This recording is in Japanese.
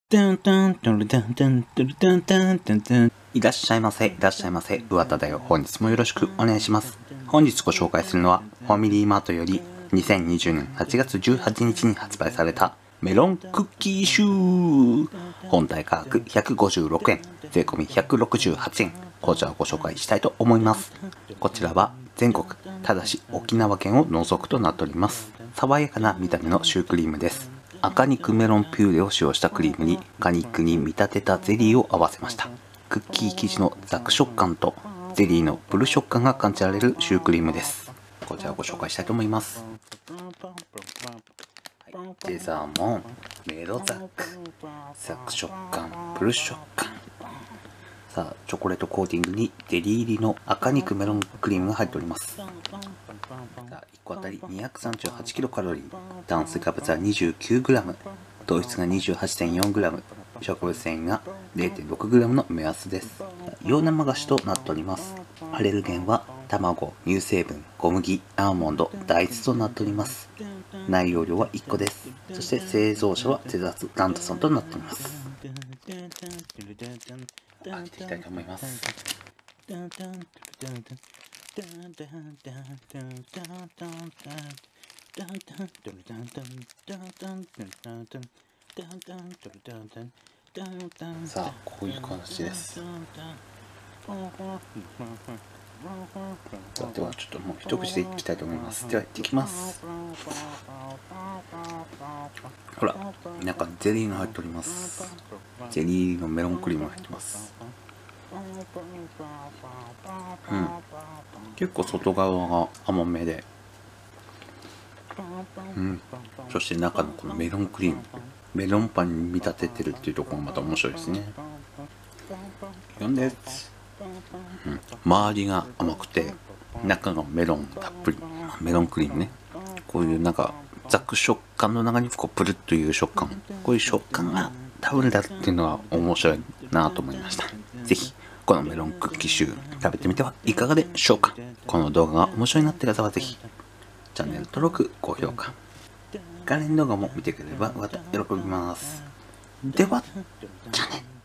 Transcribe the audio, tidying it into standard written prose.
いらっしゃいませ、いらっしゃいませ。上田だよ。本日もよろしくお願いします。本日ご紹介するのは、ファミリーマートより2020年8月18日に発売されたメロンクッキーシュー。本体価格156円、税込み168円。こちらをご紹介したいと思います。こちらは全国、ただし沖縄県を除くとなっております。爽やかな見た目のシュークリームです。赤肉メロンピューレを使用したクリームに果肉に見立てたゼリーを合わせました。クッキー生地のザク食感とゼリーのプル食感が感じられるシュークリームです。こちらをご紹介したいと思います。デザーモン、メロザク、ザク食感、プル食感。さあ、チョコレートコーティングにゼリー入りの赤肉メロンクリームが入っております。さあ、1個あたり238キロカロリー、炭水化物は 29g、糖質が 28.4g、植物繊維が 0.6g の目安です。洋生菓子となっております。アレルゲンは卵、乳成分、小麦、アーモンド、大豆となっております。内容量は1個です。そして製造者はテザスランドソンとなっております。開けていきたいと思います。さあ、こういう形です。ではちょっともう一口でいきたいと思います。では、いってきます。ほら、中にゼリーが入っております。ゼリーのメロンクリームが入ってます。結構外側が甘めで、そして中のこのメロンクリーム、メロンパンに見立ててるっていうところがまた面白いですね。4です。周りが甘くて中がメロンたっぷり、メロンクリームね。こういうなんかザク食感の中にこうプルッという食感、こういう食感がダブルだっていうのは面白いなと思いました。ぜひこのメロンクッキーシュー食べてみてはいかがでしょうか。この動画が面白いなって方はぜひチャンネル登録、高評価、関連動画も見てくれればまた喜びます。では、じゃあね。